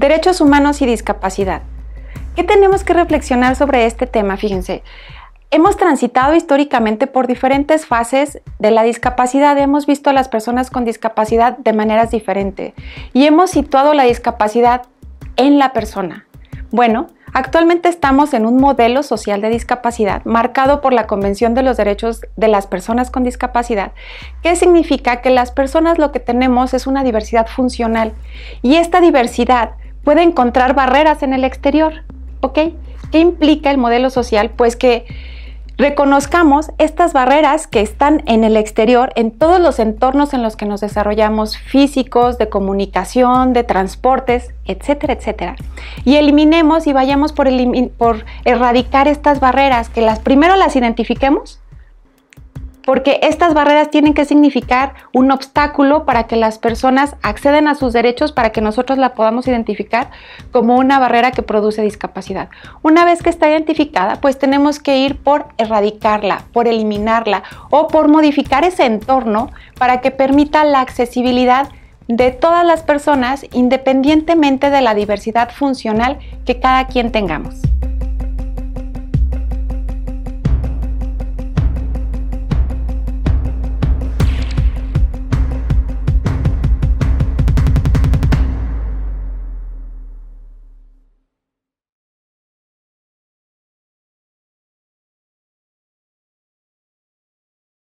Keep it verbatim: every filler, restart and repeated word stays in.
Derechos humanos y discapacidad. ¿Qué tenemos que reflexionar sobre este tema? Fíjense, hemos transitado históricamente por diferentes fases de la discapacidad, hemos visto a las personas con discapacidad de maneras diferentes y hemos situado la discapacidad en la persona. Bueno, actualmente estamos en un modelo social de discapacidad marcado por la Convención de los Derechos de las Personas con Discapacidad, que significa que las personas lo que tenemos es una diversidad funcional y esta diversidad puede encontrar barreras en el exterior, ¿ok? ¿Qué implica el modelo social? Pues que reconozcamos estas barreras que están en el exterior, en todos los entornos en los que nos desarrollamos, físicos, de comunicación, de transportes, etcétera, etcétera. Y eliminemos y vayamos por, por erradicar estas barreras, que las primero las identifiquemos, porque estas barreras tienen que significar un obstáculo para que las personas accedan a sus derechos, para que nosotros la podamos identificar como una barrera que produce discapacidad. Una vez que está identificada, pues tenemos que ir por erradicarla, por eliminarla o por modificar ese entorno para que permita la accesibilidad de todas las personas independientemente de la diversidad funcional que cada quien tengamos.